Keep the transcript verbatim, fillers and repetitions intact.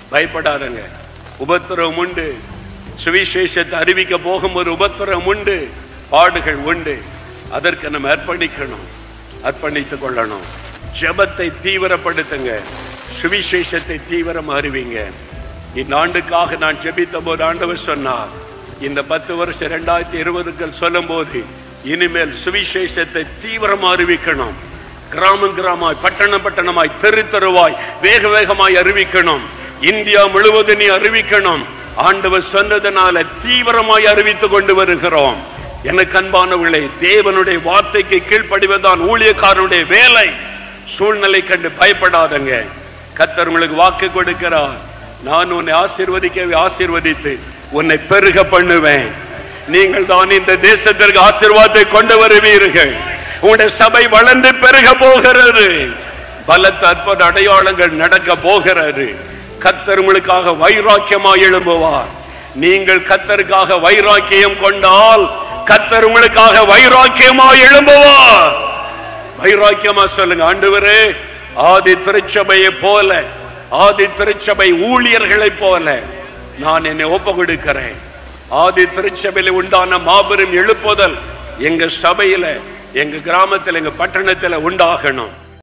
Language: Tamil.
பயப்படாதங்க. உபத்திரவம் உண்டு. சுவிசேஷத்தை அறிவிக்க போகும் ஒரு உபத்திரவம் உண்டு, பாடுகள் உண்டு. அதற்கு நம்ம அர்ப்பணிக்கணும், அர்ப்பணித்துக் கொள்ளணும். ஜெபத்தை தீவிரப்படுத்துங்க, சுவிசேஷத்தை தீவிரம் அறிவிங்க. இந்த ஆண்டுக்காக நான் ஜெபித்த போது ஆண்டவர் சொன்னார், இந்த பத்து வருஷம் இரண்டாயிரத்தி இருபதுக்கு சொல்லும் போது இனிமேல் சுவிசேஷத்தை தீவிரம் அறிவிக்கணும். கிராமம் கிராமமாய், பட்டணம் பட்டணமாய், தெரு தெருவாய், வேக வேகமாய் அறிவிக்கணும். இந்தியா முழுவதும் நீ அறிவிக்கணும். ஆண்டவர் சொன்னதனால தீவிரமாய் அறிவித்துக் கொண்டு வருகிறோம். எனக்கு அன்பானவர்களே, தேவனுடைய வார்த்தைக்கு கீழ்ப்படிவதுதான் ஊழியக்காரனுடைய வேலை. சூழ்நிலை கண்டு பயப்படாதங்க. கர்த்தர் உங்களுக்கு வாக்கு கொடுக்கிறார். நான் உன்னை ஆசீர்வதிக்க ஆசீர்வதித்து உன்னை பெருக பண்ணுவேன். நீங்கள் தான் இந்த தேசத்திற்கு ஆசீர்வாதத்தை கொண்டு வருவீர்கள். உங்களுடைய சபை வளர்ந்து பெருக போகிறது. பலத்த அற்புத அடையாளங்கள் நடக்க போகிறது. கர்த்தர் உங்களுக்காக வைராக்கியமாய் எழும்புவார். நீங்கள் கர்த்தருக்காக வைராக்கியம் கொண்டால் கர்த்தர் உங்களுக்காக வைராக்கியமாய் எழும்புவார். வைராக்கியமா சொல்லுங்க, ஆண்டவரே, ஆதி திருச்சபையை போல, ஆதி திருச்சபை ஊழியர்களை போல நான் என்னை ஒப்பு கொடுக்கிறேன். ஆதி திருச்சபையில் உண்டான மாபெரும் எழுப்புதல் எங்க சபையில, எங்க கிராமத்தில், எங்க பட்டணத்தில் உண்டாகணும்.